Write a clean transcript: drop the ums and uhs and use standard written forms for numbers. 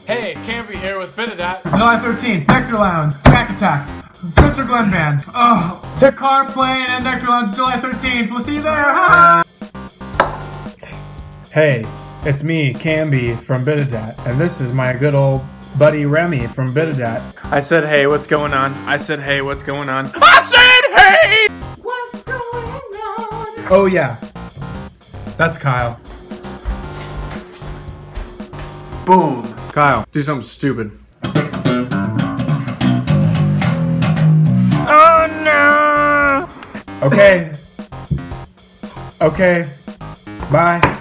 Hey, Camby here with Biddadat. July 13th, Nectar Lounge, Back Attack, Spencer Glenn Band. Oh, Nectar playing at Nectar Lounge July 13th. We'll see you there. Hey, it's me, Camby from Biddadat, and this is my good old buddy Remy from Biddadat. I said, hey, what's going on? I said, hey, what's going on? I said, hey! What's going on? Oh yeah, that's Kyle. Boom. Kyle, do something stupid. Oh no! Okay. Okay. Bye.